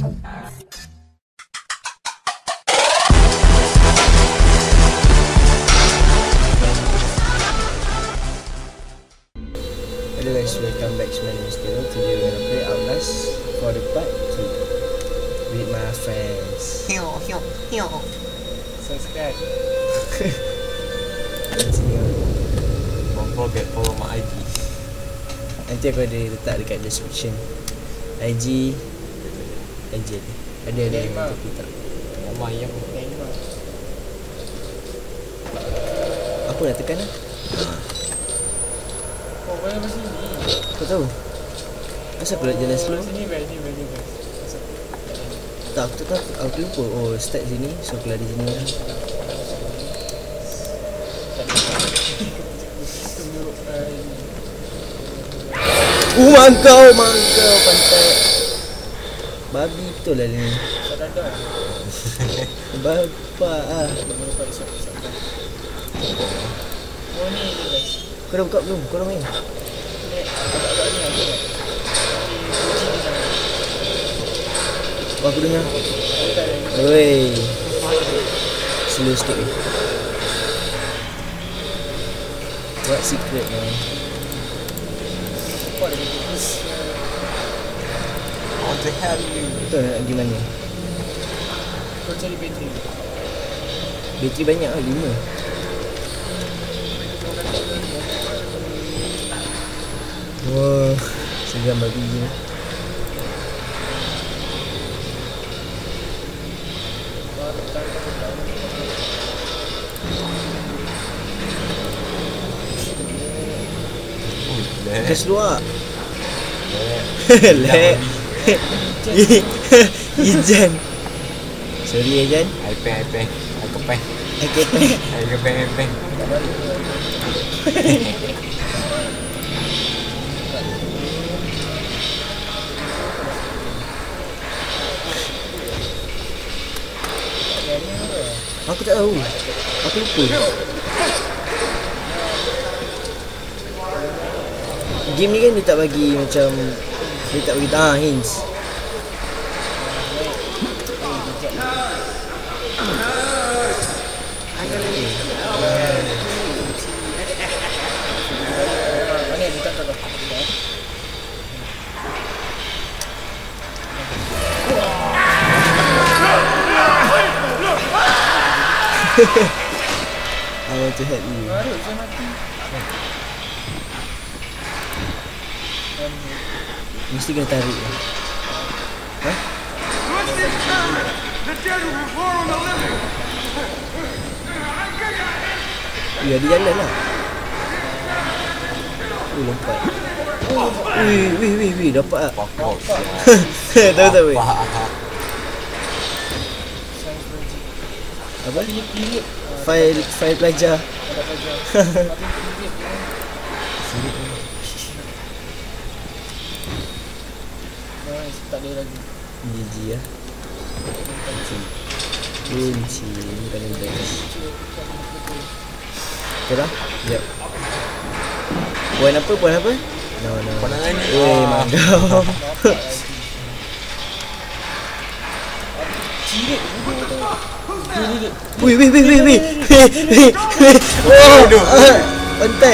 Hello guys, welcome back to my new channel. Today we're gonna play Outlast for the part 2 with my friends. Subscribe. Don't forget follow my IG. Nanti aku ada letak dekat description. IG ada tapi tak. Nama yang Apa nak tekan lah? Oh, mana masih ni? Kau tahu? Asal aku nak jalan slow? Sini best. Tak, aku tak tahu. Aku lupa. Oh, start sini. So aku lari sini lah. Mangkau pantai. Babi betul lah ni. Tak ada. Bapak ah. Oh ni guys. Kau dah buka belum? Kau dah main? Agak-agak ni aku nak. Oh, aku dengar. Oi. Slow sikit ni. What secret man? Apa lagi please. What the hell you? Betul nak pergi mana? Kau cari bateri. Bateri banyak lah, 5. Wah, seram babi ni. Kes luar. Lek. Ijan. Sorry Ijan. Ipeng. Kepeng. Kepeng. Aku tak tahu. Aku lupa. Game ni kan dia tak bagi macam dia tak bagi hints. Mana dia tak tahu. I want to help you. Baru je mati. Mesti kena tarik. Hah? Ya, dia jalan lah. Lompat. Wih, dapat tak? Tahu weh. Apa? File pelajar. Ada pelajar. Tak ada lagi. GG lah. Kunci ni paling best. Betul lah? Sekejap. Poin apa? No. Pandangan ni. Weh, mantap. Cirit. Wih. Oh, pantai.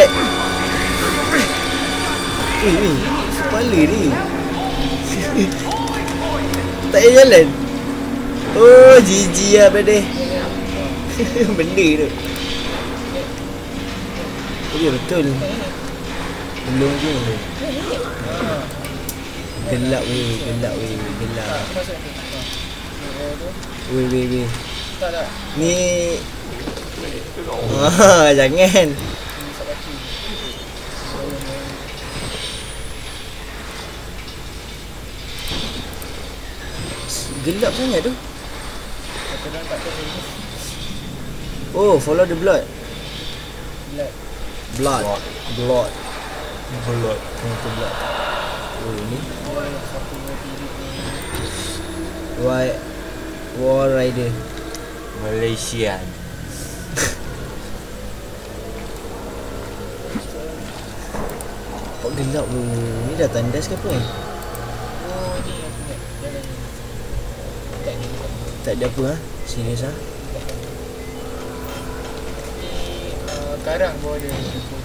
Wih, kepala ni. Tak payah jalan. Oh, GG lah brother. Benda tu. Oh, ya betul. Belum je. Gelap weh. Weh. Tak ada. Ni jangan. Gelap sangat tu. Oh, follow the blood. Blood. Blood. Oh, ni. War Rider. Malaysian. Kok gelap tu? Ni dah tandas ke apa ni? Oh ni aku ingat jalan ni. Tak ada apa ha? Serius ha? Karang bawah dia Koji.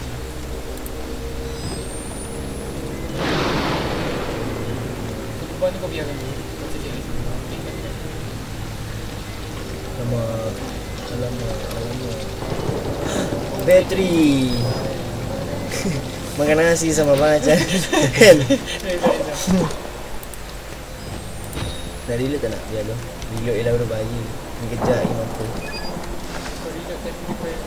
Ketuban tu kau biarkan dulu. Kau saja Alamak. Bateri. Makan nasi sama macam kan? Nak reload tak nak? Biar tu. Reload ialah berbahaya. Ni kejap lagi mampu. Kau reload tadi kau yang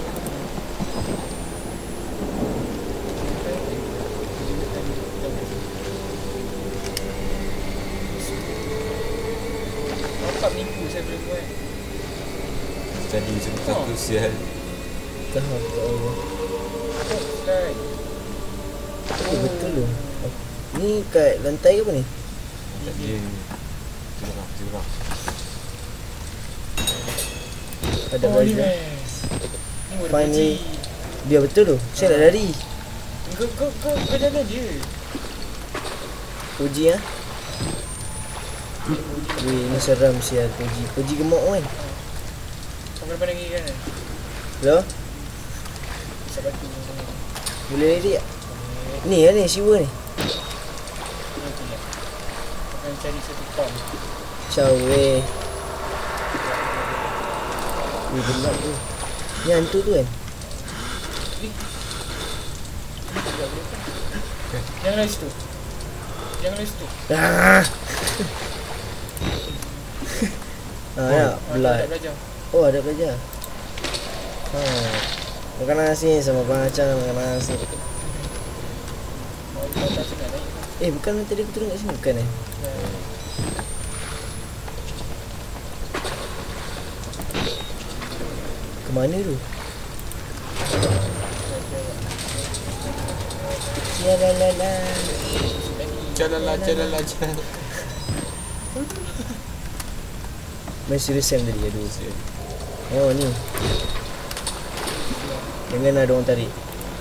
Empat minggu saya boleh buat. Jadi satu sial. Tak apa Allah. Slide. Oh, betul tu. Ni kat lantai ke apa ni? Jadi curang. Ada Oh, ni baju. Ni boleh Fine puji. ni. Dia betul tu. Saya nak lari. Kau jalan je. Puji ah. Weh, ni seram sial Puji. Puji gemuk kan? Kau kena pandang kiri kan? Hello? Isap batu. Boleh lari tak? Ni lah ni, siwa ni. Ni tu lah. Kau akan cari satu pump. Ciao weh. Weh, gelap tu. Ni hantu tu kan? Jangan lari situ. Jangan lari situ. Ah. Ya, blood. Tak belajar. Oh, ada belajar. Makan nasi sama macam makan nasi. Kau tak senang naik. Bukan tadi aku turun kat sini bukan Ke mana tu? Jalalala. Jalan. Main serius Sam tadi aduh. Oh ni. Jangan ada orang tarik.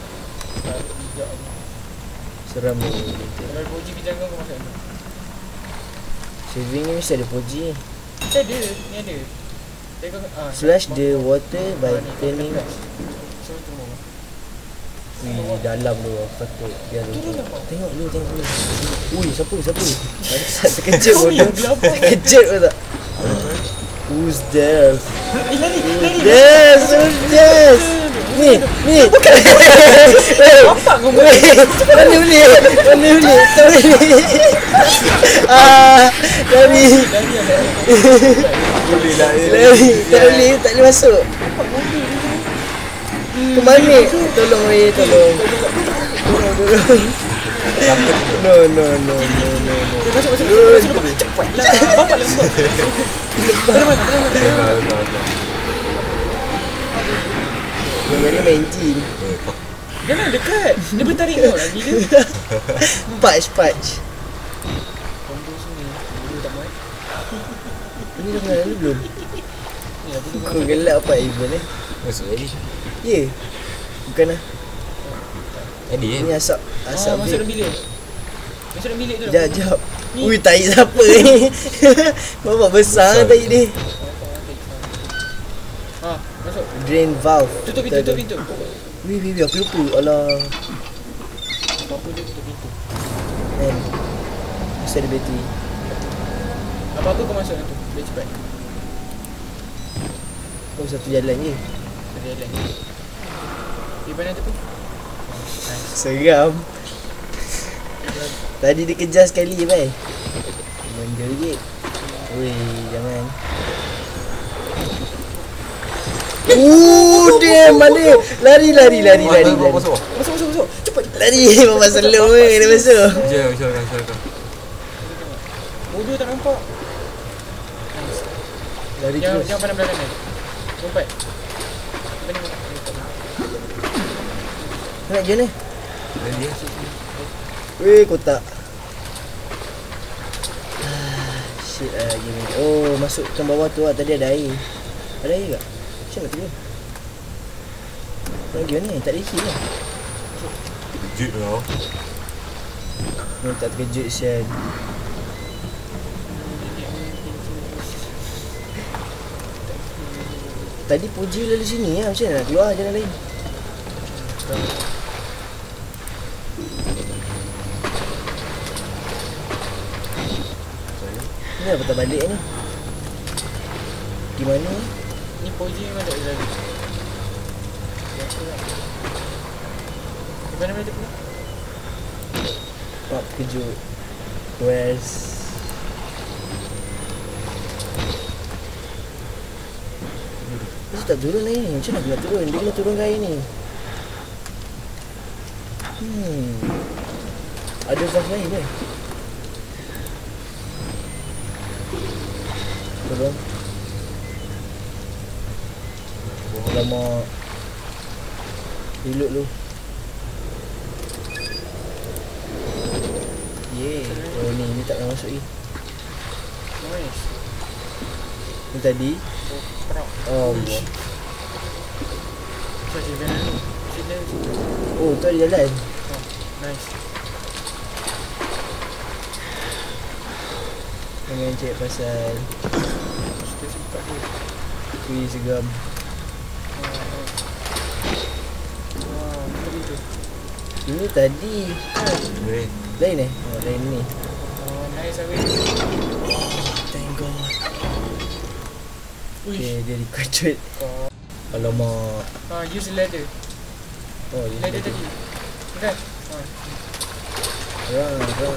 Seram ni. Kalau ada Koji kita jangan kau masuk ni. Saving ni mesti ada puji. Kita ada. Ni ada. Tapi kau Flush the water by turning. So tunggu. Wih, dalam tu aku takut. Biar tu. Tengok dulu. Ui, siapa? Ada terkejut bodoh. Terkejut ke tak? Who's there? Who's there? Ni. Apa kau Mana ni? Lari. Boleh lah. Lari. Tak boleh masuk. Ke mana? Tolong. No. Masuk. Cepatlah. Bapak lembat. Yang ni main gym. Jangan dekat. Dia bertarik kau lah gila. Patch. Combo sini. Dulu tak main. Ini dah pernah lalu belum? Ni aku tengok. Kau gelap apa Ivan Masuk lagi. Ya. Bukan lah. Tadi Ini asap Masuk vape. dalam bilik. Masuk dalam bilik tu. Jap. Ui, tai siapa ni? Bapak besar tai ni. Masuk. Drain valve. Tutup pintu. Wih, aku lupa. Alah. Apa dia tutup pintu. Man. Mesti ada bateri. Apa-apa kau masuk dalam tu. Biar cepat. Oh, satu jalan je. Ada jalan ni. Di mana tu? Seram. Tadi dia kejar sekali je, bai. Manja je. Weh, jangan. Damn, mana? Lari. Masuk. Masuk. Cepat. Lari, bapak selong weh, dia masuk. Silakan. Bodoh tak nampak. Lari terus. Jangan pandang belakang ni. Lompat. Nak je ni. Dia Weh, kotak. Shit lah lagi ni. Oh, masukkan bawah tu lah. Tadi ada air. Ada air tak? Macam mana tu dia? Lagi ni, tak ada air lah. kejut kau. Ni tak terkejut sial. tadi Puji lalu sini lah. Macam mana nak keluar jalan lain? Ni apa tak balik ni? Gimana ni? Ni Poji memang tak lalu. Di mana mana tu pula? Pak terkejut. Where's tak turun air ni. Macam mana aku nak turun? Dia kena turun ke air ni. Ada valve lain ke? Turun. Alamak. Reload lu. Yeay. Oh ni tak nak masuk ni. Nice. Ni tadi. Perap. Oh. Macam je jalan ni. Sini. Oh tu ada jalan. Oh, nice. Jangan cek pasal Kita sempat tu. kui segam. Wow, tadi tu. Ini tadi. Wait. Lain Oh lain ni. Oh, nice Awin. Thank God. Uish. Okay, dia record. Oh. Alamak. Use ladder. Oh, Ladder tadi. Kan? Run.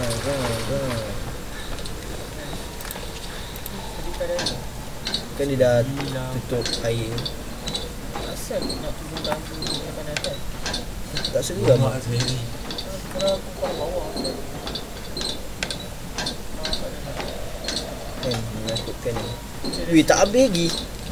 Tadi tak ada. Kan dia dah Gila. tutup air. Asal nak turun tangan tu depan atas. Tak seram. Mak saya ni. Kalau aku kat bawah. Kan, menakutkan ni. Weh, tak habis lagi.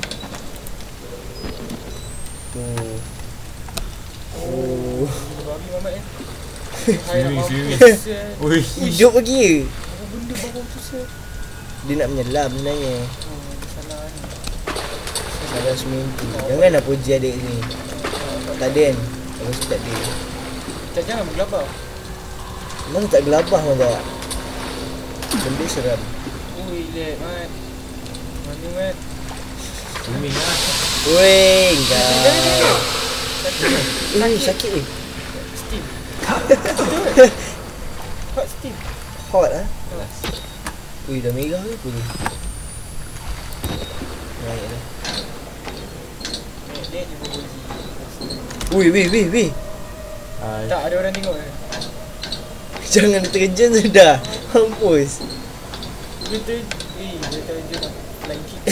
Oh. Babi mamat ni. Serius. Ui. Hidup lagi ke? Apa benda bawah tu sir? Dia nak menyelam sebenarnya. Oh, dia salah ni. Salah sementi. Janganlah puji adik ni. Tak ada kan? Aku rasa tak ada. Jangan bergelabah. Memang tak gelabah pun tak. Benda seram. Ui, lag mat. Mana mat? Swimming lah. Weh, enggak. Sakit. Eh, sakit eh. Steam. Betul. Hot steam. Hot ah. Ui, dah merah ke apa ni? Naik dah. Dia je berboji. Ui, weh. Hai. Tak ada orang tengok kan? Jangan terjun sudah. Hampus. Dia terjun lah. Flying kick.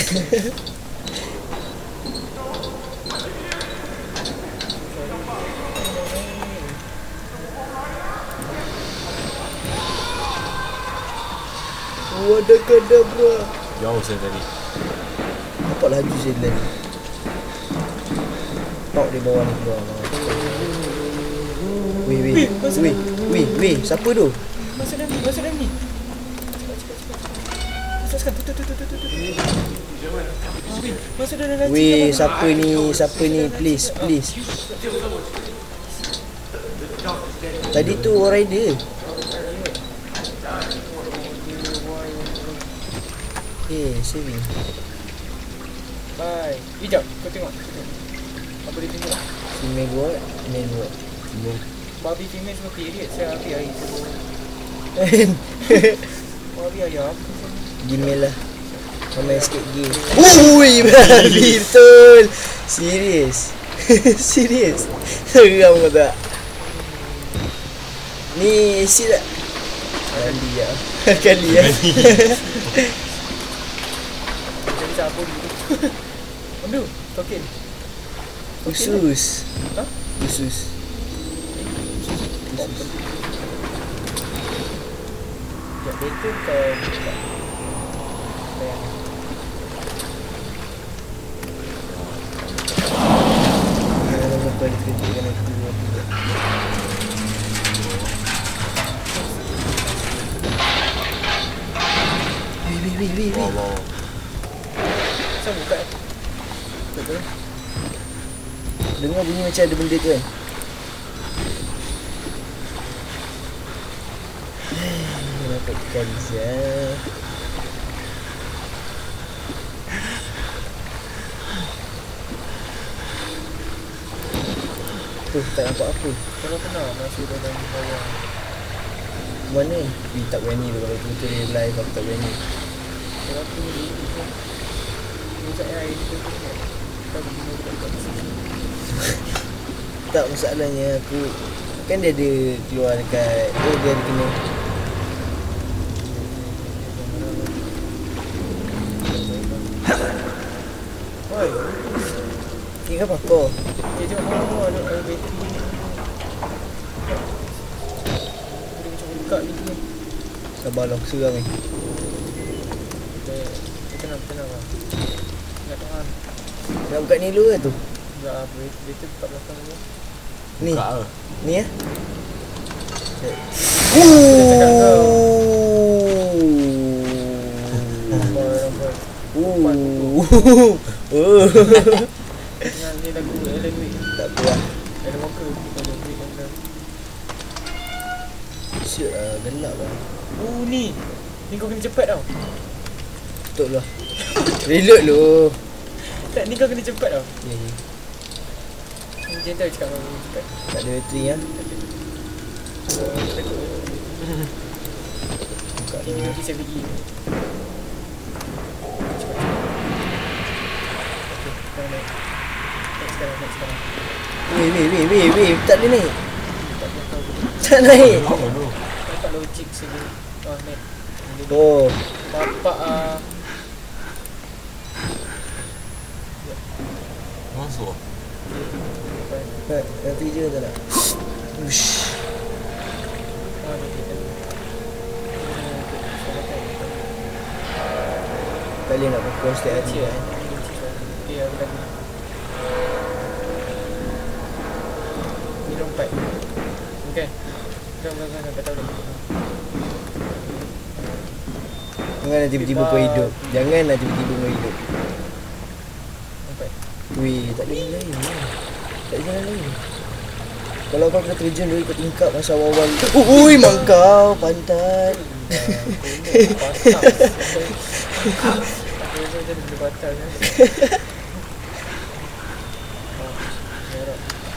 Wadakadabra. Jauh saya tadi. Nampak laju saya tadi. Tok di bawah ni keluar. Weh, siapa tu? Masuk dalam ni. Cepat. Masuk dalam laci. Weh, siapa ni? Please. Tadi tu orang rider. Saving. Bye. Sekejap, kau tengok. Apa dia tengok? Female ward. Babi female semua period. Saya habis air. Babi ayam. Gmail lah. Kau main sikit game. Ui, babi betul. Serius. Seram kau tak? Ni isi tak? Kali ya. Jadi siapa dulu? Aduh, token. Khusus. Ha? Khusus. Ya, itu kau buka. Bayang. Kau dikejutkan aku. Weh. Wow. Saya buka. Betul. Dengar bunyi macam ada benda tu kan? Dapatkan siap. apa? Tak nampak apa. Kalau pernah masuk dalam bawah. Mana? Tak berani tu kalau betul dia live aku tak berani. Kalau aku ni Musa air ni tu kan. Kau guna dekat sini. Tak, masalahnya aku kan dia ada keluar dekat dia ada kena. Oi, Ni apa kau? dia tengok ada bateri ni. Dia macam buka ni tu. Sabarlah aku seram ni. Tenang lah. Ingat Tuhan. Nak buka ni dulu ke tu? Enggak lah, bateri kat belakang ni. Ni. Buka ke? Ni ya. cakap kau. Dengan ni lagu Alan Wake. Tak apa lah. Alan Walker. Alan Wake yang dah. Siut lah, gelap lah. Ni. Ni kau kena cepat tau. Betul lah. Reload lu. Tak, ni kau kena cepat tau. Ya, ya. Macam tu cakap kau kena cepat. Tak ada bateri ya. Buka Ini ni. nanti saya pergi. Cepat. Okey, sekarang naik. Naik sekarang. Weh. Tak boleh naik. Tak boleh tahu. Tak naik. Apa tu? Dapat logik sini. Oh, naik. Oh. Bapak Masuk. Nanti je tak nak. Ush. Kali nak pukul setiap hari kan. Ya, bukan ni. Ni lompat. Okey. Jangan tak tahu dah. Janganlah tiba-tiba kau hidup. Janganlah tiba-tiba kau hidup. Lompat. Weh, tak ada jalan lain lah. Tak ada jalan lain. Kalau kau kena terjun dulu ikut tingkap masa awal-awal. Ui, mak kau pantat. Aku jadi boleh batal kan. Merah.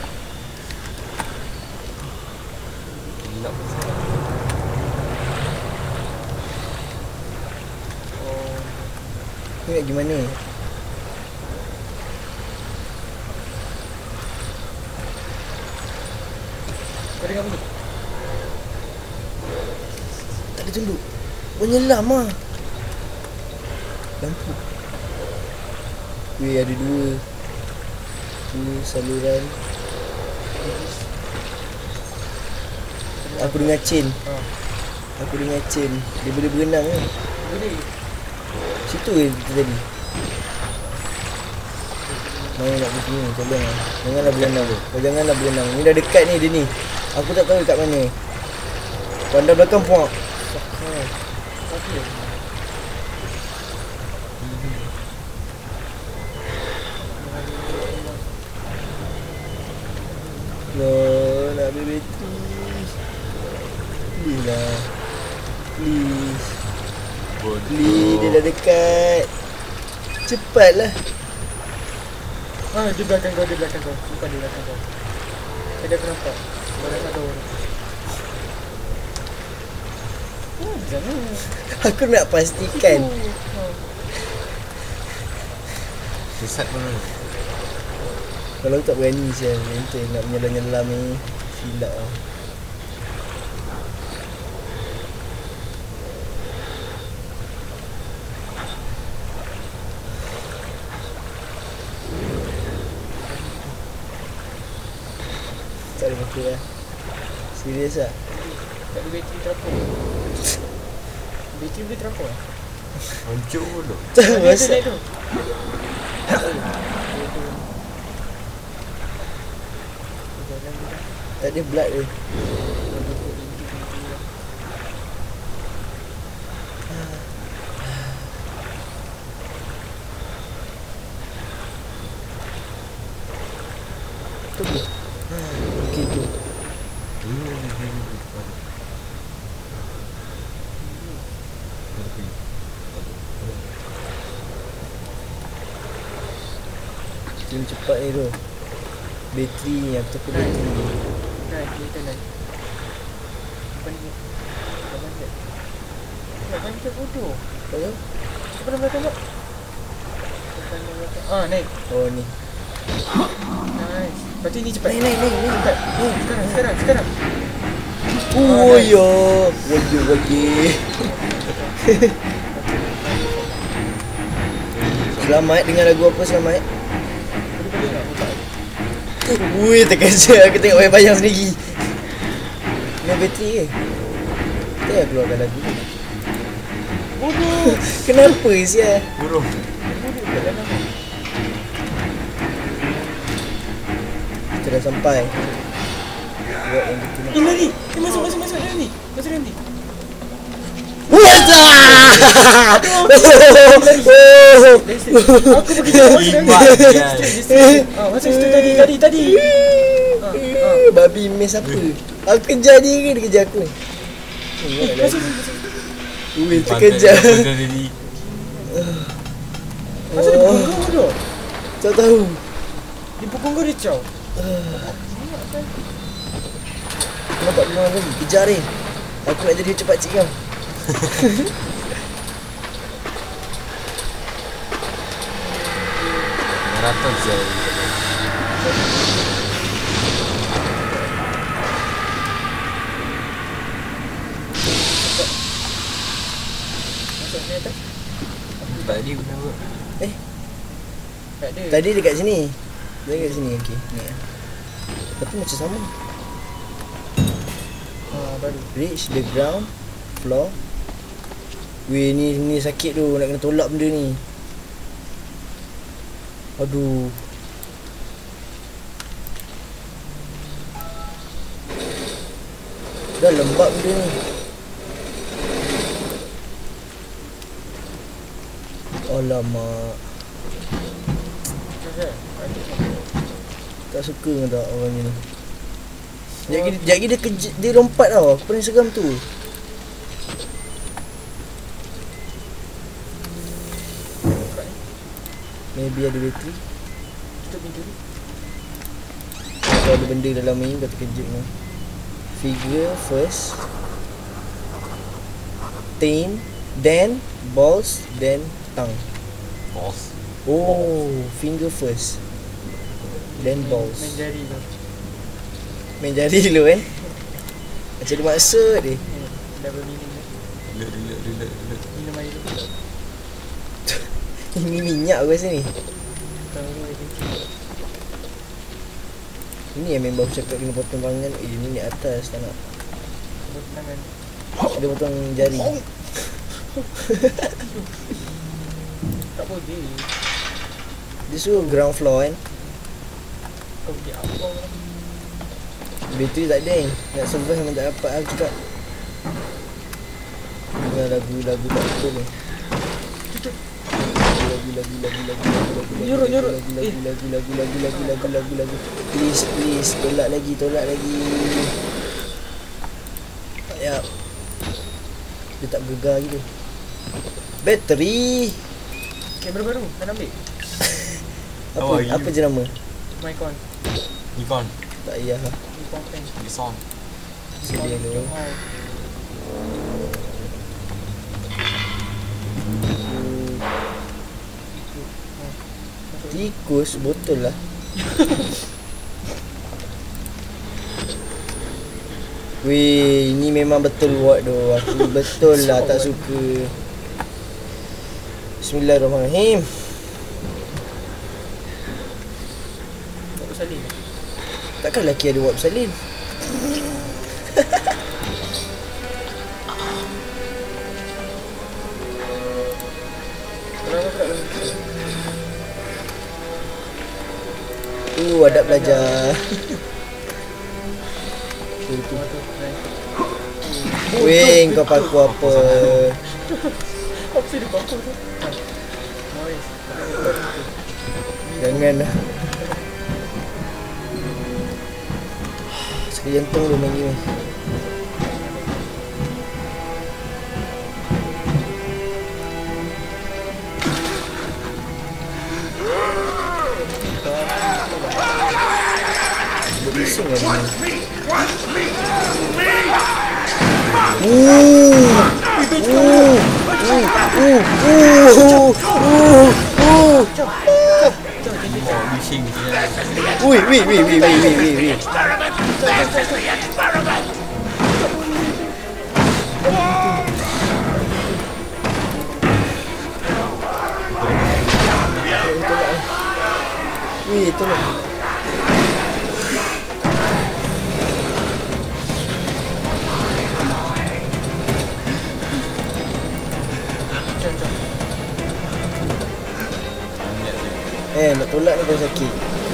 Gelap. Oh, Ni nak gimana? kau dengar bunyi? Tak ada tunduk. Menyelam lah. Lampu. Weh, ada dua saluran. Aku dengar chain. Aku dengar chain. Dia boleh berenang kan? Boleh. Situ ke kita tadi? Mana nak pergi ni? Tolong lah. Janganlah berenang. Kau janganlah berenang. Ni dah dekat ni dia ni. Aku tak tahu dekat mana. Pandang belakang puak. Okey. No, nak ambil bateri. Please lah. Please. Please, dia dah dekat. Cepatlah. Dia belakang kau. Bukan dia belakang kau. Tadi aku nampak. Kau dah tahu. Jangan. Aku nak pastikan. Sesat mana? Kalau tak berani saya nanti nak menyelam-nyelam ni silap lah. Tak ada apa lah. Serius lah. Tak ada bateri terapung. Bateri boleh terapung lah. Hancur pun tu. Tak Ada masa. naik tu. Tak ada blood dia. Tu ke? Okey tu. Jom cepat ni tu. Bateri ni, aku takut bateri. Nah, ini kanan. Depan ni. Depan ni. Depan ni bodoh. Kau tahu? Depan belakang tak? Depan belakang. Ah, naik. Oh ni. Nice. Lepas tu ni cepat. Naik. Cepat. Sekarang. Oh ya. Wajib. Selamat dengan lagu apa selamat? Boleh tak? Otak. Ui, terkejut aku tengok bayang sendiri. Ni bateri ke? Kita dah keluarkan lagu ni. Bodoh. Kenapa sial? Burung. Bodoh kat dalam. Kita dah sampai. Buat yang kita nak. Lari. Masuk dalam ni. Masuk dalam ni. Wata! Aku pergi jauh masuk situ tadi. Babi miss apa? Aku kejar dia ke dia kejar aku? Masuk. Ui, terkejar. Masuk dia pukul kau bodoh. Tak tahu. Dia pukul kau dia caw. Nampak dia orang lagi. Kejar ni. Aku nak jadi cepat cik kau. Marathon je. Masuk ni atas. Tadi guna apa? Tak ada. Tadi dekat sini. Dia dekat sini. Okey. Ni. Tapi macam sama. Baru. Reach the ground floor. Weh, ni sakit tu. Nak kena tolak benda ni. Aduh. Dah lembab benda ni. Alamak. Tak suka dengan tak orang ni. Sekejap lagi dia lompat tau. Aku paling seram tu. Maybe ada bateri. Tutup pintu ni. Kalau ada benda dalam ni kau terkejut ni. Figure first. Tail. Then balls. Then tongue. Boss. Oh, finger first. Then balls. Main jari tu. Main jari dulu kan. Macam ada maksud dia. Dah berminum ni. Relax. Minum air tu. Ini minyak aku rasa ni. Tahu lagi. Ini yang member aku cakap kena potong tangan. Ini ni atas tak nak. Potong tangan. Dia potong jari. Tak boleh. Dia suruh ground floor kan. Kau pergi apa? Bateri tak ada ni. Nak survive memang tak dapat aku cakap. Dengar lagu-lagu tak betul ni. Nyurut. Lagu. Please. Tolak lagi. Ya. Dia tak gegar gitu. Bateri. Kamera baru. Nak ambil? How are you? Apa je nama? Nikon. Nikon. Tak payah lah. Nikon pen. Nikon. Sedih dulu. Tikus botol lah. Weh, ini memang betul buat tu. Aku betul lah tak suka. Bismillahirrahmanirrahim. Tak bersalin. Takkan lelaki ada buat bersalin? Kalau aku tak lalu. Adab belajar. Weh, kau paku apa? Apa sih dia paku tu? Noise. Jangan lah. Sakit jantung lu main ni. bising kan ni. Bising ni. Ui. Wih, tolong. Nak tolak ni pun sakit.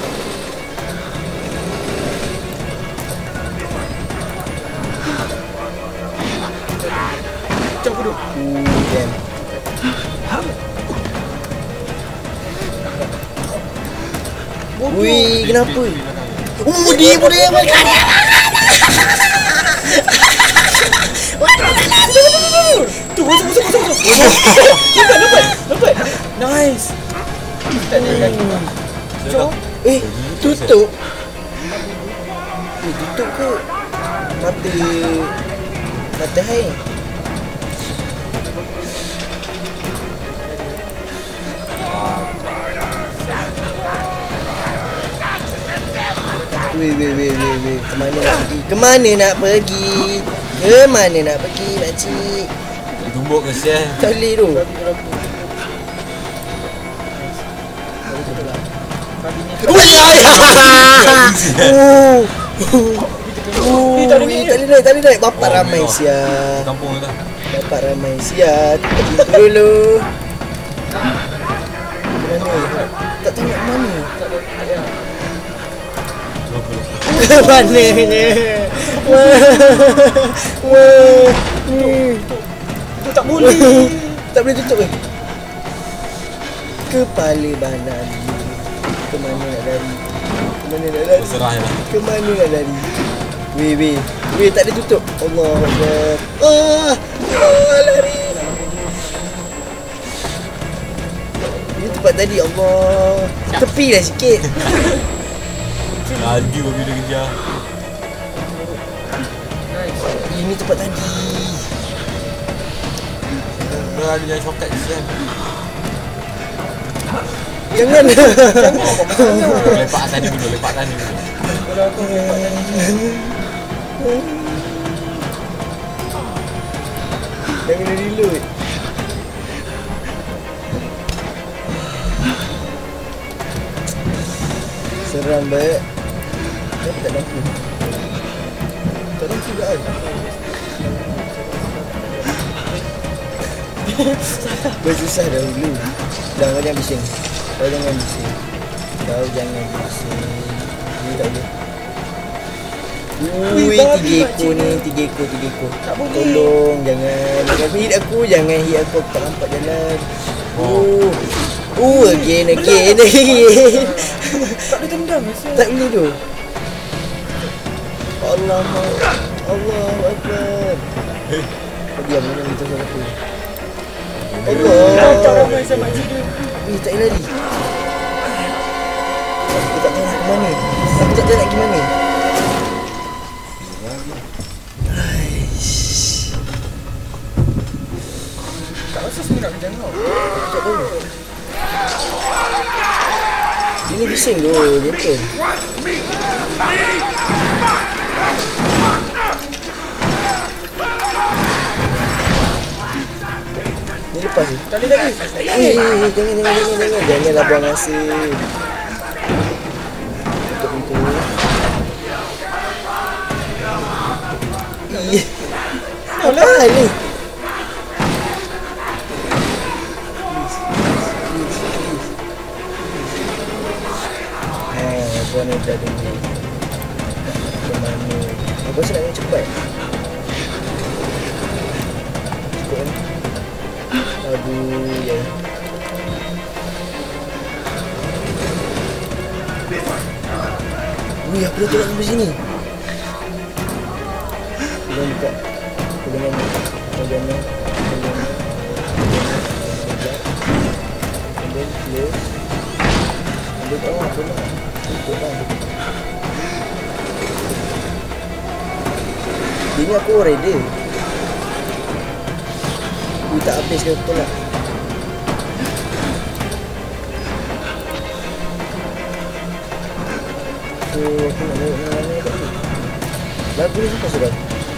Jom duduk. Damn. Wih, kenapa? Dia makan. Tu, masuk. Dapat. Nice. Tak ada lagi. Jom. Tutup. Tutup ke? Mata hai. Weh. Kemana nak pergi? Makcik? Tumbuk ke sial? Tak boleh tu. Tak boleh naik. Bapak ramai siap. Kampung tu. Bapak ramai siap. Dulu. Mana? Tak tahu nak mana. Mananya? Wah. Tak boleh. Tak boleh tutup ke? Kepala banan. Kemana nak lari? Serah je lah. Kemana nak lari? Weh, tak ada tutup. Allah Akbar. Lari. Ini tempat tadi, Allah. Tepi lah sikit. Laju babi dia kejar. Ini tempat tadi. Dia ada jalan shortcut sial. Jangan. Lepak tadi dulu. Kalau aku lepak tadi. Dah kena reload. Seram baik. Kenapa tak lampu? Tak lampu juga kan? Bersusah dahulu. Kau jangan bising. Ini tak boleh. Ui, 3 ekor. Tak boleh. Tolong, jangan hit aku. Aku tak nampak jalan. Again. Tak boleh tendang. Tak boleh tu. Allahu Akbar. Diam, jangan minta suara aku. Tak ramai sama makcik dia. Tak boleh lari. Aku tak tahu nak ke mana. Tak rasa semua nak kejar kau. Tak tahu. Ini bising tu, gentle. Ni lepas ni. Tak boleh. Janganlah buang hasil. Tutup pintu. Apa hal ni? Buat ni dah dengar. Ke mana? Aku rasa nak cepat. Cukup kan? Aduh, ya. Wih, aku dah tolak sampai sini. Jangan buka. Jangan. And then close. And then tolak. Tutup lah. Dia ni aku raider. Tak habis ke betul lah. So aku nak tengok mana kat ni. Lagu ni suka surat.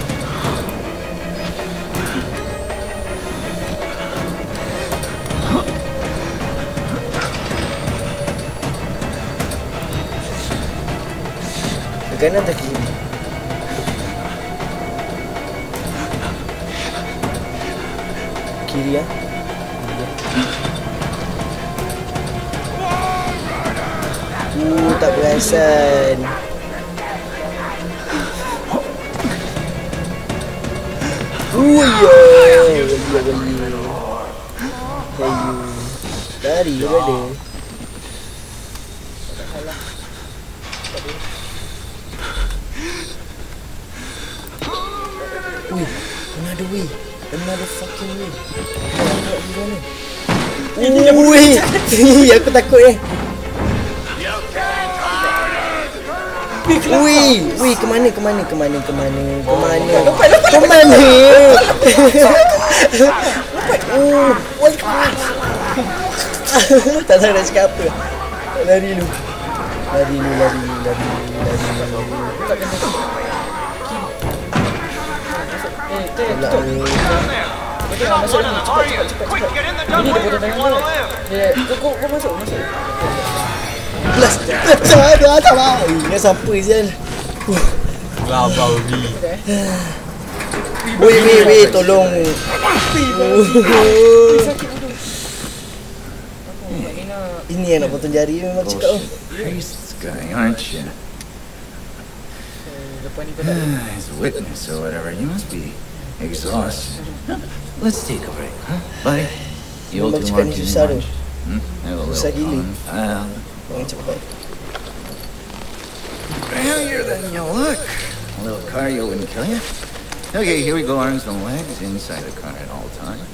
Ke kanan tak kiri? Kiri ya. Tak perasan. Ya, beli. Hey, dari ada. Wih, another way. Another fucking way. Wih, aku takut Wih, kemana? Tak tahu nak cakap apa. Lari lu. Masuk ni, cepat. Ini dia potong tangan kau. Kau masuk. Blast. Tak. Ingat siapa sial. Labau ni. Weh, tolong. Ini yang nak potong jari memang cakap. This guy, aren't you? As a witness or whatever, you must be exhausted. Let's take a break, huh? Buddy, you'll do more than lunch. Have a Susah little gila. fun. Orang cepat. Failure than you look. A little cardio wouldn't kill you. Okay, here we go, arms and legs inside the car at all times.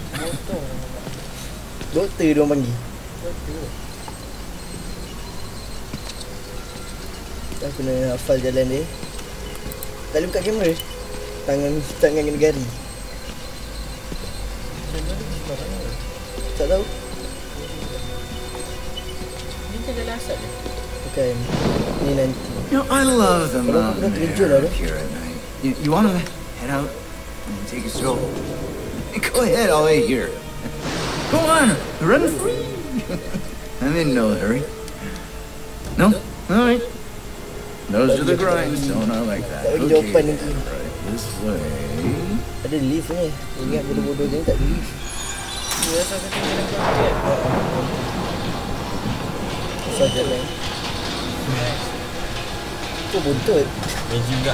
Doktor dia orang panggil. Aku kena hafal jalan dia. Tak boleh buka kamera. Tangan kena gari. Tak tahu. Ni kan jalan asal je. Bukan. Ni nanti. You know, I love the Kalau aku mountain dah terjun air lah up here at night. You want to head out and take a stroll? Go ahead, I'll wait here. Go on, run free. I'm in no hurry. No? All right. Those are the grindstone, I like that. Tak bagi Okay, jawapan nanti. right this way. Ada lift ni. Ingat bodoh-bodoh je tak ada lift. Dia rasa kata jalan keluar. Susah jalan. Tu buntut. Magic juga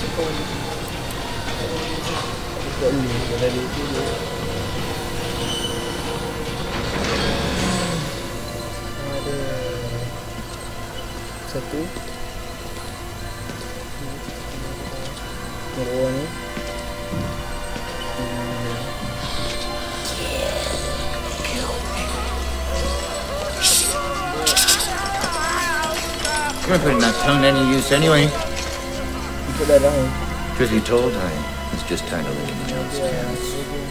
Tak boleh. Kalau ada tu dia. Ada satu. Bawah ni. Griffin not telling any use anyway. Ikut darah ni. Truth be told, I was just tired of living in the outskirts.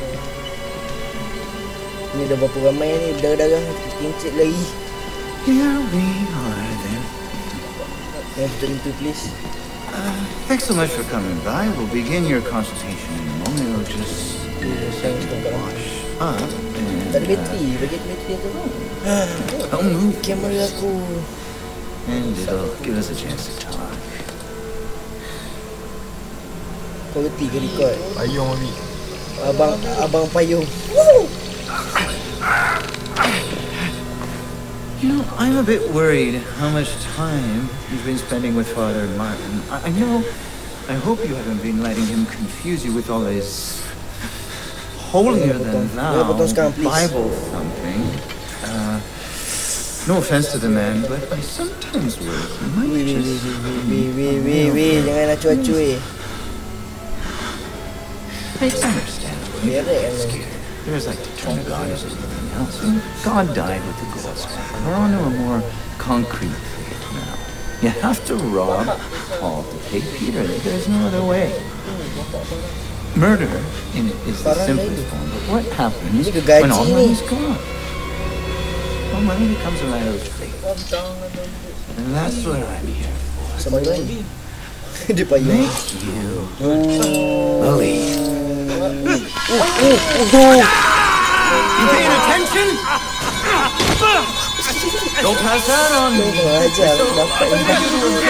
Ni dah berapa ramai ni. Darah-darah. Kincit lagi. Here we are then. Yang betul itu please. Thanks so much for coming by. We'll begin your consultation in a moment. We'll just wash up and, Tak ada bateri. Bagi bateri tu. I'll move Kamera aku. and it'll give us a chance to talk. Kau reti ke record? Payung Abi. Abang payung. You know, I'm a bit worried how much time you've been spending with Father Martin. I hope you haven't been letting him confuse you with all his holier than thou Bible thumping. No offense to the man, but I sometimes worry he might just... Jangan acu-acu It's understandable. You get scared. There's like to turn to God as anything else. God died with the gold standard. We're on to a more concrete faith now. You have to rob Paul to pay Peter. There's no other way. Murder in it is the Parang simplest lady. form, but what happens Ini kegaji when all ni. money is gone? Well, money becomes a matter of fate, Tangan dong. and that's what I'm here for. Sama lagi. Dia payung. Make you believe. You paying attention? Don't pass that on me. Kurang ajar aku dapat ni.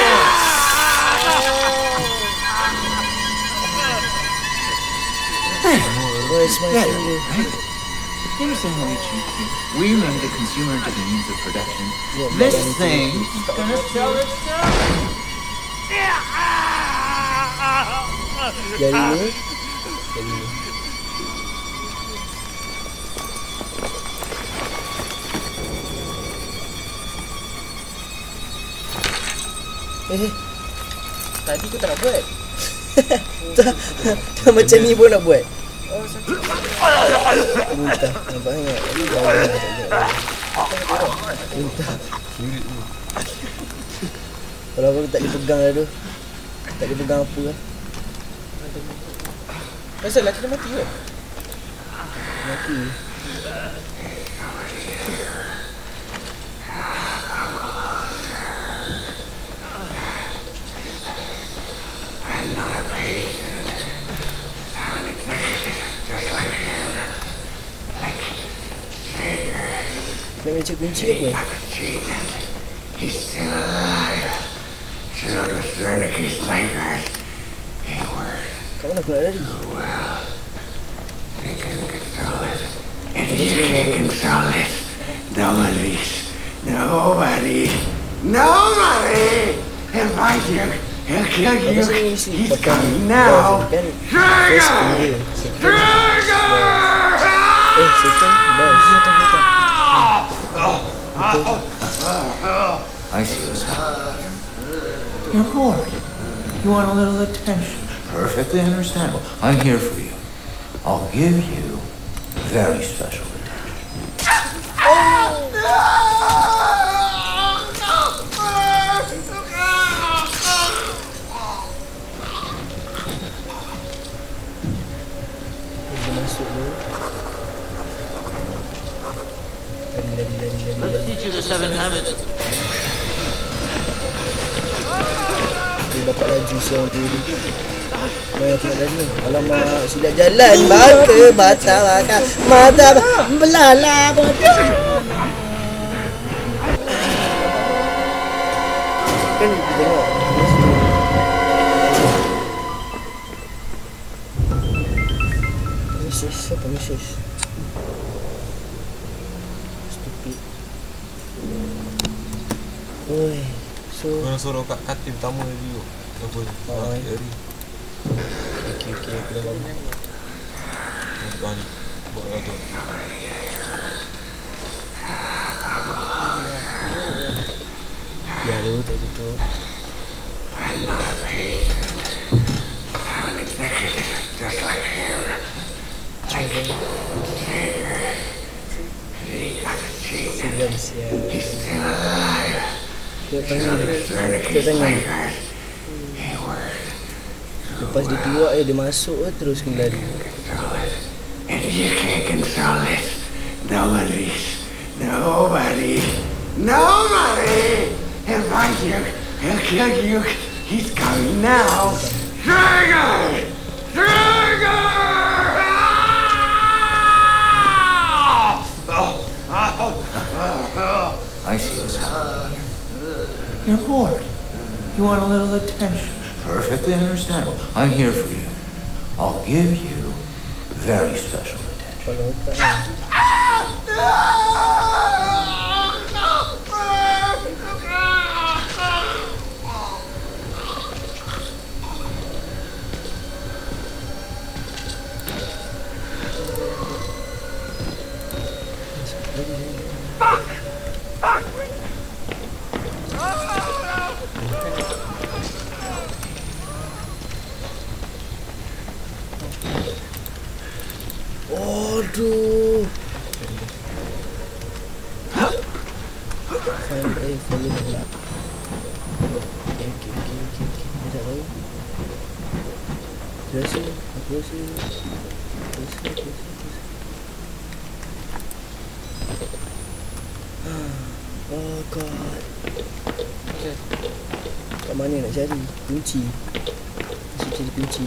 Where's my Yeah, finger? right? Here's how we cheat here. We made the consumer into the means of production. Yeah, This but- thing is gonna sell itself. Dari ni. Dari ni. Tadi kau tak nak buat. Tak macam ni pun nak buat. Oh, sakit. Muntah. Nampak sangat. Muntah. Kalau aku tak boleh pegang dah tu. Tak boleh pegang apa lah. Pasal lelaki dah mati ke? Mati. Nak baca kunci apa? He's still alive. So the Thurnicus Lakers. He works Kat mana aku nak lari? well. They can control it. And you can't control it. Nobody. Nobody. Nobody. He'll fight you. He'll kill you. Apa sih mesti He's potong coming bawah now. kan? First finger. Second boss. I see what's happening. You're bored. You want a little attention. Perfectly understandable. I'm here for you. I'll give you very special attention. Dia masuk dulu. Lari. Let's teach you the 7 habits. Dia dapat laju seorang tu. Mana aku nak lari? Alamak, silap jalan. Mata bata makan. Mata belala bata. Kan kita tengok. Mrs. Siapa Mrs? Stupid. Oi. So Kau suruh kat katil pertama dulu. Apa? Oh, Dari. okay, aku dah bangun. Bukan. Buat tu. Ya lu tak tutup. Just like him. Segan siap. He's still alive. Tengok tangan dia. Tengok Thurnicus tangan. Lakers. He works Lepas dia keluar dia masuk terus kena lari. control it. And you can't control it. Nobody. Nobody. Nobody. He'll fight you. He'll kill you. He's coming now. Trigger! Trigger! I see what's happening. You're bored. You want a little attention. Perfectly understandable. I'm here for you. I'll give you very special attention. Kalau otak ni. Aduh. Follow the lap. Okay. Dia dah tahu. Rasa. Oh god. Okay. Kat mana nak cari? Kunci. Mesti cari kunci.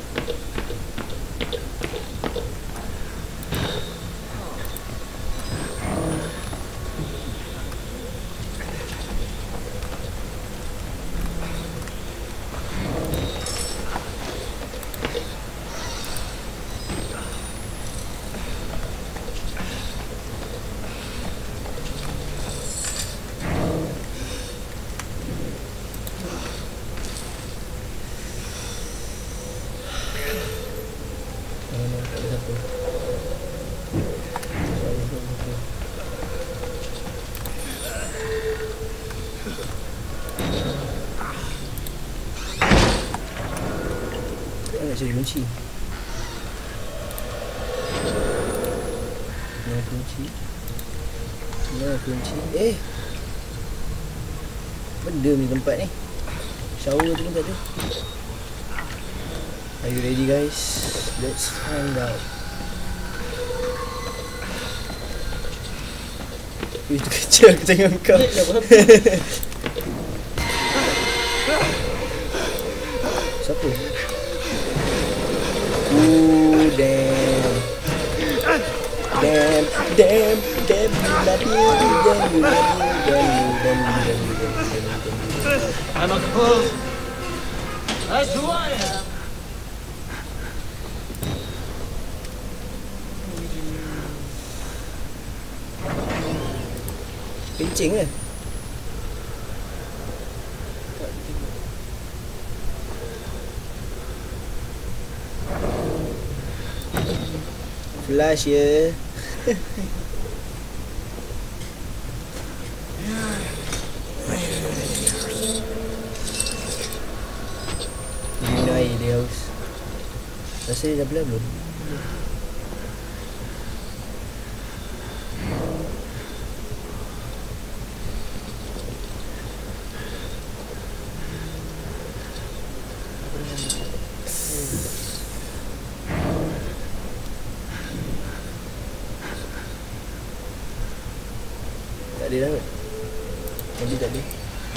Nak cari kunci. Mana kunci? Benda ni tempat ni. Shower tu pun tak ada. Are you ready guys? Let's find out. Itu kecil aku tengok kau. Siapa? Ooh, damn. I'm a close. That's who I am. Kencing ke? Flash ya. Minum air dia haus. Rasa dia dah belah belum? Tak ada dah. Tadi tak ada.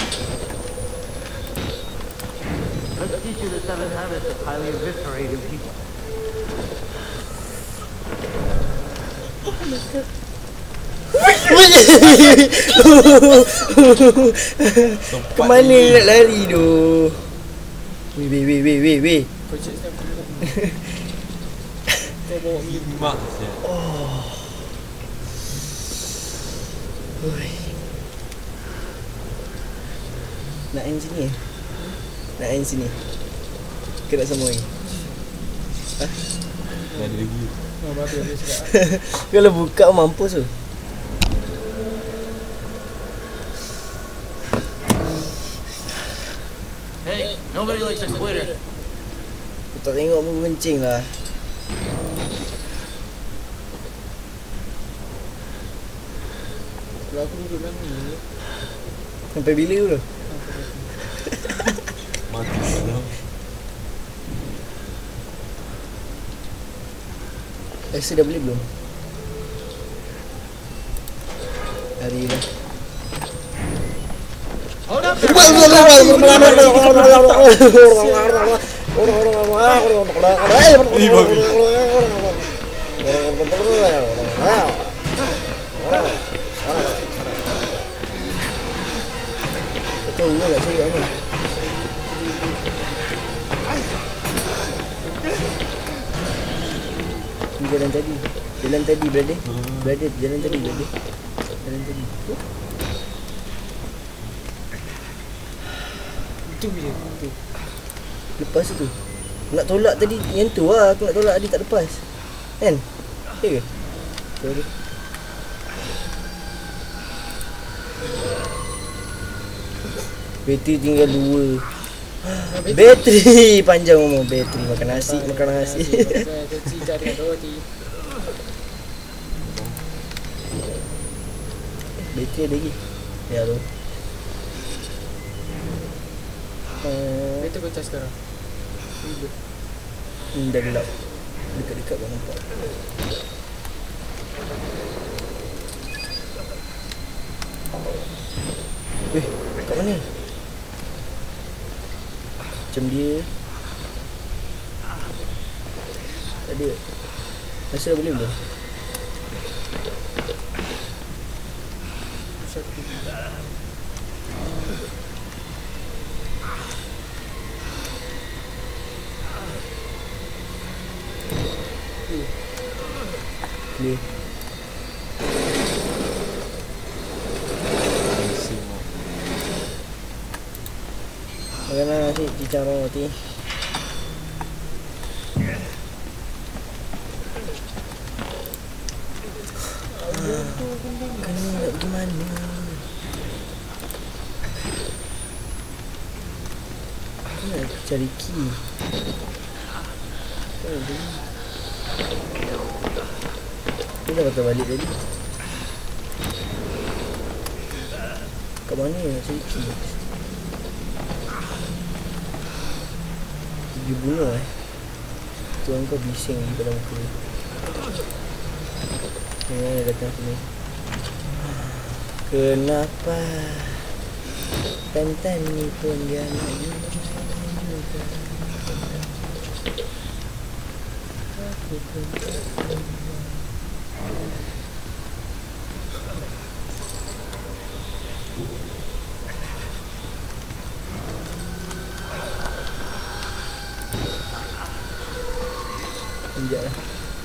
Let's teach you the 7 habits of highly eviscerated people. Kemana nak lari tu? Weh. Project saya kau bawa Mak saya. Oi. Nak end sini? Nak end sini? Ke nak sambung lagi? Dah ada lagi. babi dia cakap. Kalau buka mampus tu. Hey, nobody likes a quitter. Aku tak tengok pun kencing lah. Kalau aku duduk dalam ni, Sampai bila tu? Mati dah. Rasa dah beli belum? Hari dah. Hold up Tahu ke tak saya apa? Ni jalan tadi. Jalan tadi brother. Brother jalan tadi brother. Jalan tadi. itu je. Itu. Lepas tu. Nak tolak tadi yang tu lah. Aku nak tolak dia tak lepas. Kan? Ya ke? Sorry. Bateri tinggal 2. Bateri panjang umur. Bateri makan nasi. Makan nasi. Kecil cari roti. Bateri ada lagi. Ya tu. Itu kau cas sekarang. Ribut. Dah gelap. Dekat-dekat kau nampak. Kat mana? Macam dia. Tak ada. Rasa dah boleh belum? Clear. Bagaimana nasi cicang roti? Kan nak pergi mana? Aku nak cari key. Dia dah patah balik tadi. Kat mana nak cari key? Dia bunuh tuan kau bising lagi pada muka. Dia datang sini. Kenapa Tantan ni pun dia nak juga. Aku pun sekejap lah.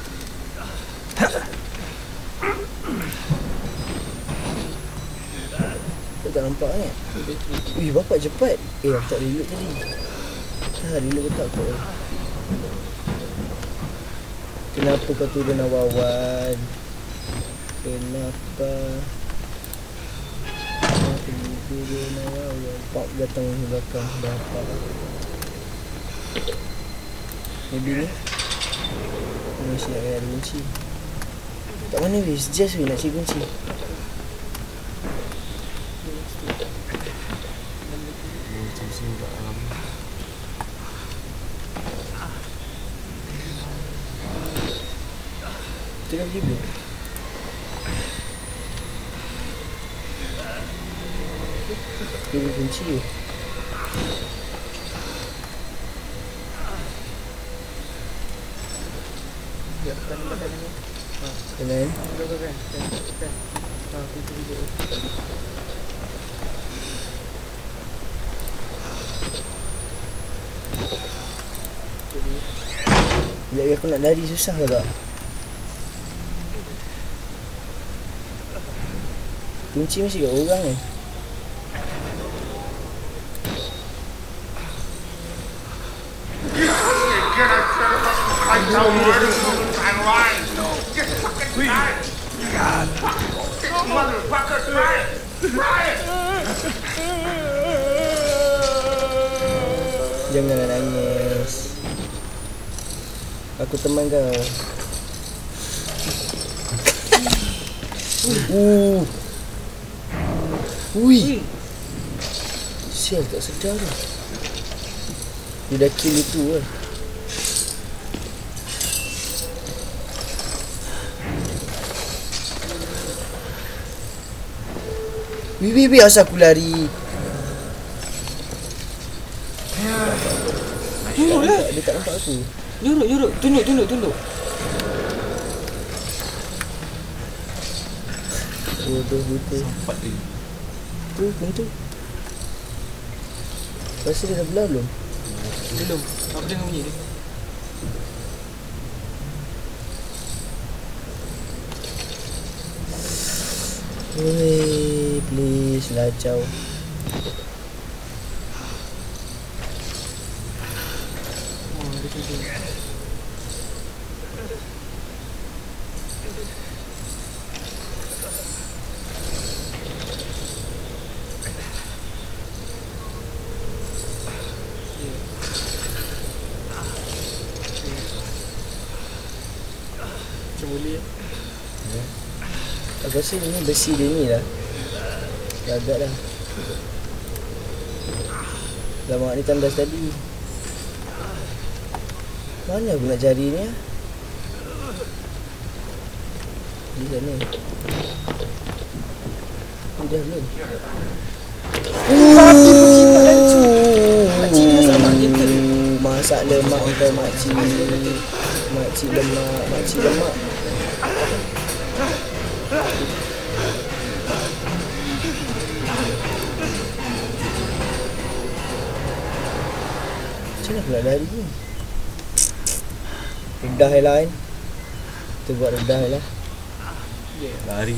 Tak nampak kan? Wih, bapak cepat. Aku tak reload tadi. Reload ke tak kot. Kenapa kau turun awan? Kenapa turun awan? Pak datang di belakang. Bapak maybe ni mesti nak ada kunci. Kat mana weh? Just weh nak cari kunci. Tengah pergi dia kunci je. Ya, kanan ni. Kanan. Kan. Itu video. Sekejap aku nak lari susah ke tak? Kunci mesti kat orang ni. Janganlah nangis. Aku teman kau. Ui. Sial, tak sedar dah. Dia dah kill itu lah. Wih, asal aku lari. Dia tak nampak aku. Juruk. Tunduk. Betul. Sampai dia. Pintu. Rasa dia dah belah belum? Belum. Apa dengar bunyi dia? Weh, please lacau. Dia tunduk. Boleh. Aku rasa ni besi dia ni lah. Dah agak dah. Dah mak ni tandas tadi. Mana aku nak cari ni? Di sana. Dah belum? Makcik dia sama kita. Masak lemak kau makcik. Makcik lemak, makcik lemak. Macam mana pula lari ni? Redah je lah kan. Kita buat redah je lah. Lari.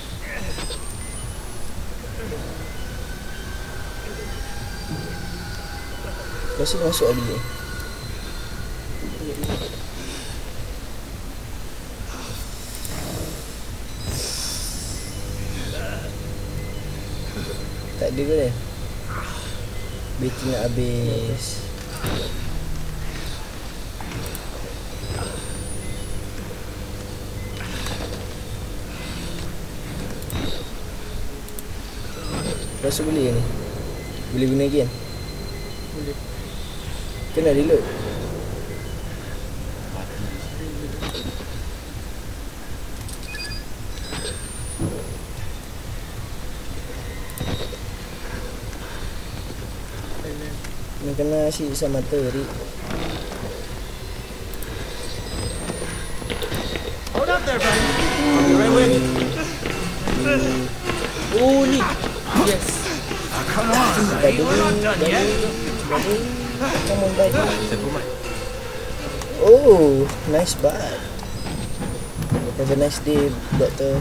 Rasa masuk lagi ni. Tak ada ke? Bateri nak habis. Rasa boleh ke ni? Boleh guna lagi kan? Boleh. Kena reload. Kena siksa mata Rik. Hold up there, buddy. You right with me? Oh ni. Yes. Come on. Buddy, We're not done yet. buddy. Come on, buddy. Saya pun mat. Oh, nice bud. Have a nice day, doctor.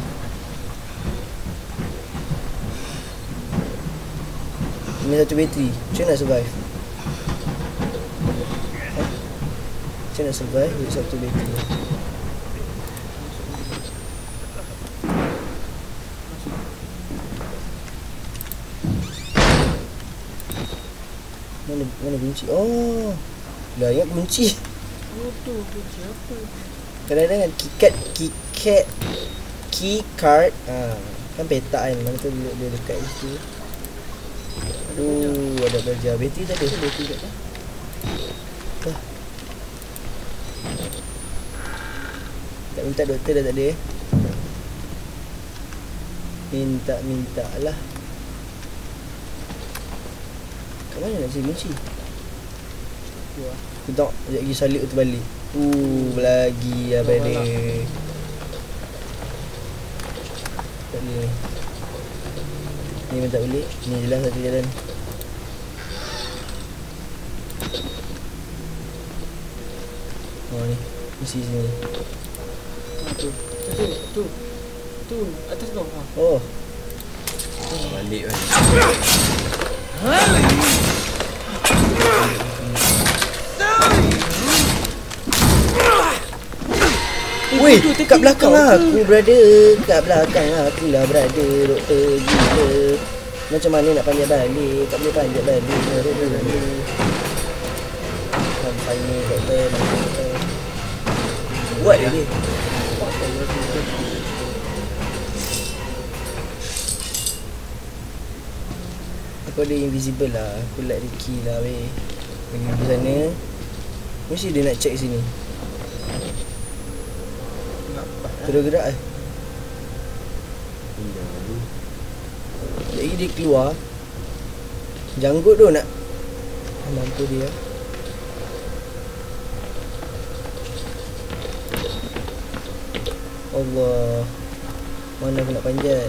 Ini satu bateri. Macam mana nak survive? Macam mana nak survive with satu bateri? Mana kunci? Oh, dah ingat kunci. Oh tu kunci apa? Kadang-kadang key card kan petak kan, mana tu dia dekat situ. Aduh, ada belajar bateri tak ada. Bateri kat mana? Tak minta doktor dah tak ada. Minta lah. Kat mana nak cari kunci? Wah. Aku tak, sekejap lagi salib tu balik. Lagi abang ni. Tak boleh ni. Ni pun tak boleh. Ni je lah satu jalan. Oh ni, mesti sini. Tu. Tu. Atas kau. Ha. Oh, Balik kan. weh, kat belakang aku brother. Kat belakang aku lah brother. Doktor gila. Macam mana nak panjat balik? Tak boleh panjat balik. Sampai ni doktor. Buat dia. Aku ada invisible lah. Aku like Ricky lah weh. Pergi ke sana. Mesti dia nak check sini. Terus gerak eh. Lagi dia keluar. Janggut tu nak mampu dia. Allah. Mana aku nak panjat?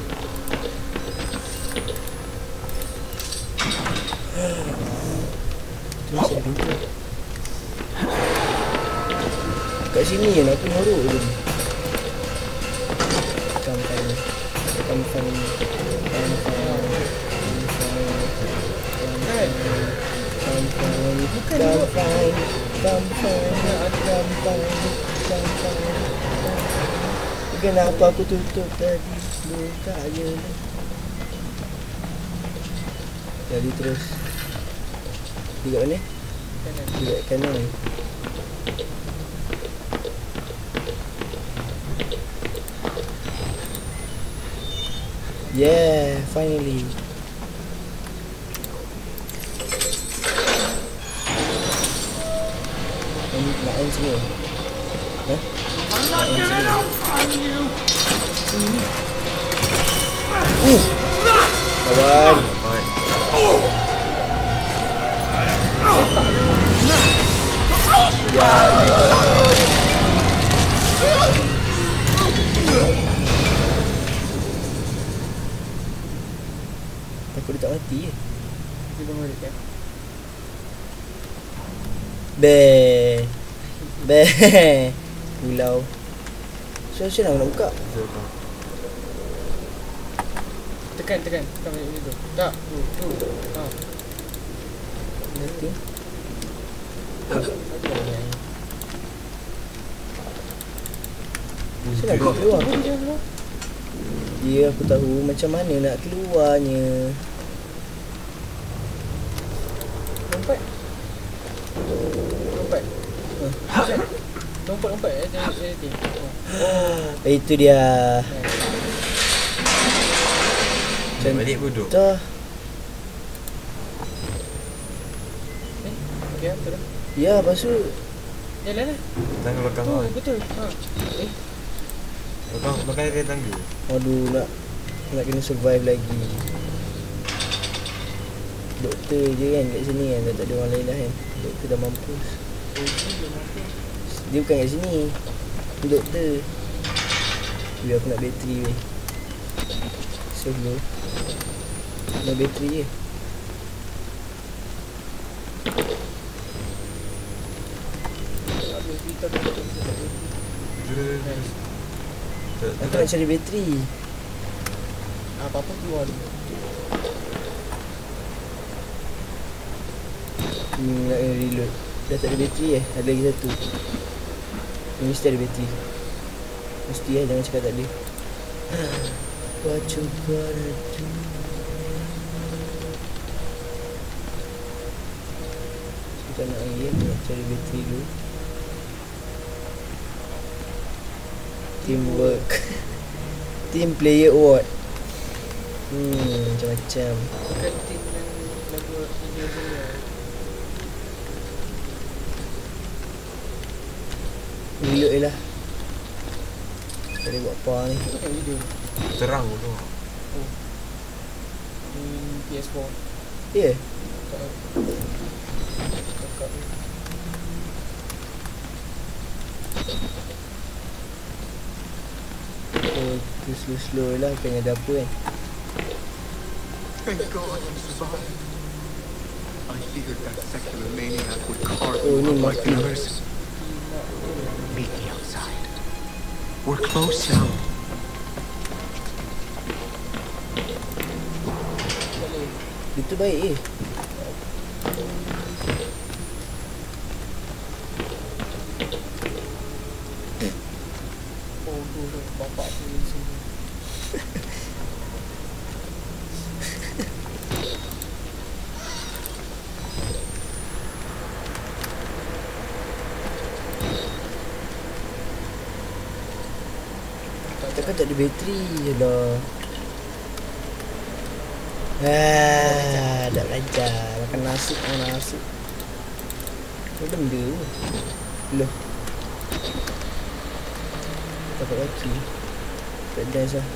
Tu masih ada pintu. Kat sini je aku ngorok je. Kenapa aku tutup tadi? Buka je. Jadi terus. Tiga mana? Kanan. Tiga kanan. Yeah, finally. Nak aim sini. Hah? Nak aim sini. Kawan. Takut dia tak mati je. Dia bangun dia kan. Be. Pulau. Macam mana nak buka? Tekan balik ni tu. Tak. Tu. Ha. Nanti. Macam mana nak keluar? Ya, aku tahu macam mana nak keluarnya. Lompat. Lompat. Itu dia. Balik bodoh. Dah. Okey, betul dah. Ya, lepas tu Jalan lah. Tangga belakang kau. Betul. Ha. Belakang ada tangga. aduh, nak kena survive lagi. Doktor je kan kat sini kan, dah tak ada orang lain dah kan. Doktor dah mampus. Dia bukan kat sini. Doktor. Biar aku nak bateri weh. Save dulu. Nak bateri je. Aku nak cari bateri. Apa-apa keluar dulu. Nak kena reload. Dah tak ada bateri ada lagi satu. Ni mesti ada bateri. Mesti jangan cakap tak ada. What you gonna do? Kita nak lagi nak cari bateri dulu. Teamwork. Team player award. Macam-macam. Bukan tim yang lagu video dia. Reload je lah. Tak boleh buat apa ni. Itu kan video. Terang bodoh. PS4. Ya? Tak tahu. Kakak ni. Oh, tu slow-slow lah. Kan ada apa kan. Thank God you survived. I feared that secular maniac would carve Oh, you ni up like mati. the others. Meet me outside. We're close now. Itu baik Oh, tu bapak tu di sini. Takkan tak ada bateri je lah. Dah belajar. Makan nasi. Apa benda tu? Loh. Tapak kaki. Tak dance lah.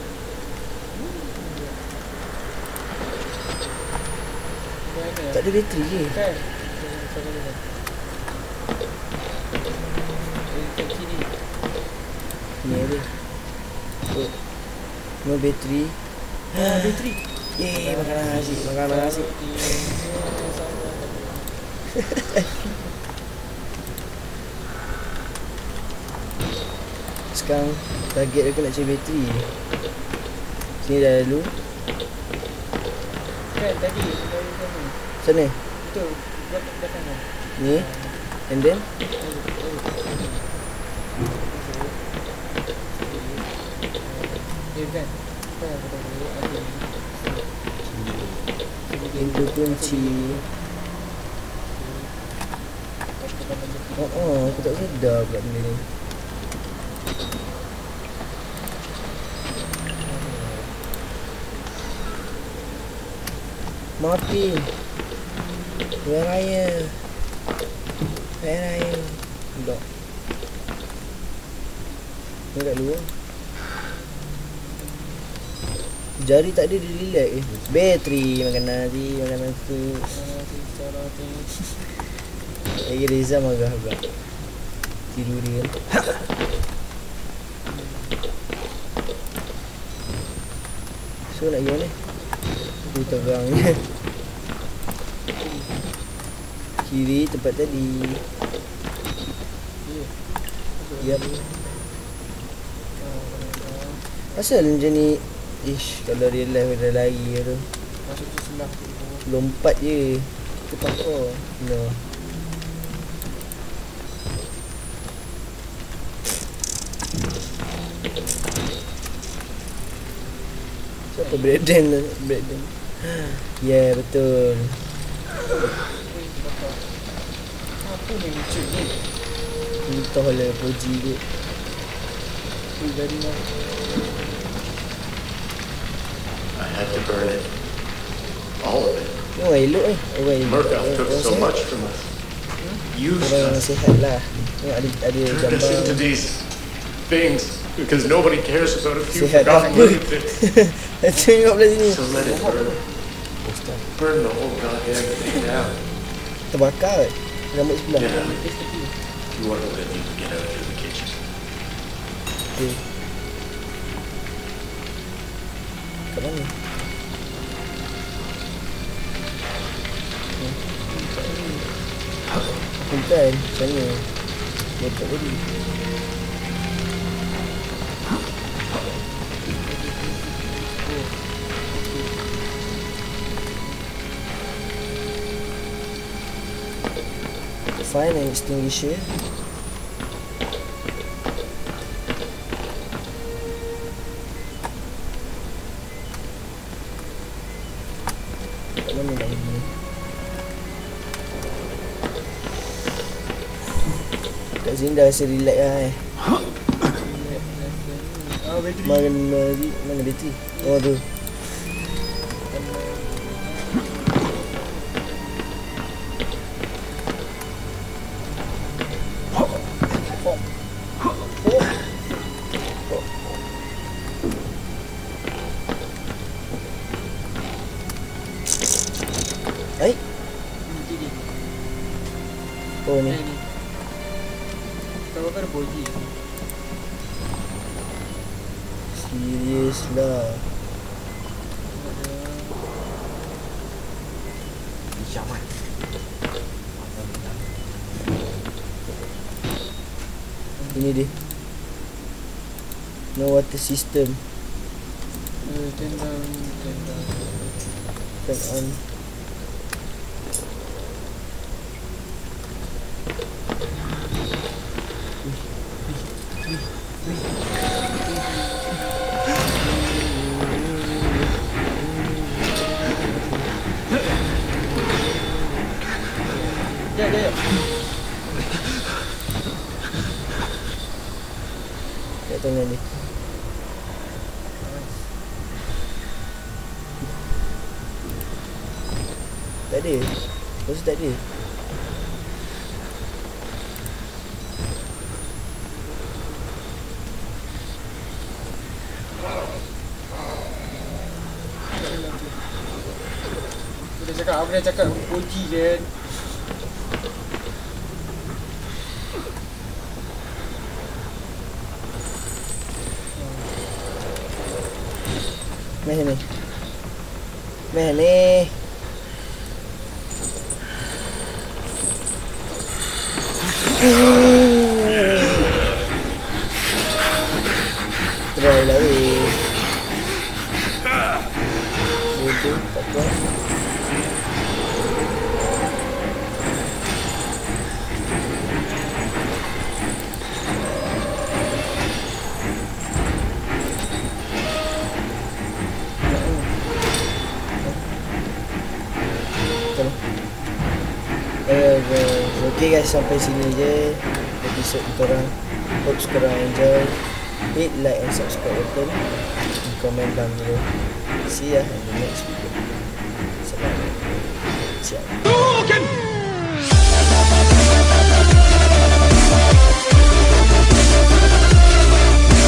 Tak ada bateri je. Kan? Kat kiri. Ni ada. Oh. No bateri. Bateri. Yeay, makan nasi. Sekarang target aku nak cari bateri. Sini dah lalu. Kan tadi dari sana. Sana. Betul. Belakang kan. Ni. And then Ya kan. Kan aku tahu ada. pintu kunci. Aku tak sedar pula benda ni. Martin. Where are you? Lock. Ni kat luar. Jari tak ada, dia relax Bateri makanan tu. Lagi Reza marah pula. Tidur dia. So nak pergi mana? Tu terangnya. Kiri tempat tadi. Yap. Asal macam ni. Ish, kalau real life dah lari tu. Masuk tu sebelah tu. Lompat je. Kita oh. No. Siapa breakdown? Breakdown. Ya, yeah, betul. Apa ni lucu ni? Entahlah puji tu. Dari mana? I had to burn it. All of it. Orang elok orang elok. Murkoff took so much from us. Used Orang us. sihat lah. Ada Turned us into gambar. these things because nobody cares about a few Sihat forgotten apa? lunatics. Tengok belah sini. So let it burn. Burn the whole goddamn thing down. Terbakar. Rambut sebelah. Yeah. You want to let me get out of the kitchen. Okay. Kat mana? Bukan, macam mana? Letak tadi. Find an extinguisher. Kat mana nak ini? Kat sini dah rasa relax lah Bateri. Mana bateri? Oh tu. Ai. Oh ni. Tahu kan boji. Serius lah. Syaman. Ini dia. No water system. Turn down. Turn on. Jap. Kat tangan ni. Tak ada. Lepas tak ada. Aku dah cakap boji je. Meh ni. Meh ni. Try lah weh. Bodoh, tak apa. Okay guys, sampai sini je episod korang. Hope korang enjoy. Hit like and subscribe button, and comment down below. See ya in the next video. Assalamualaikum. Ciao.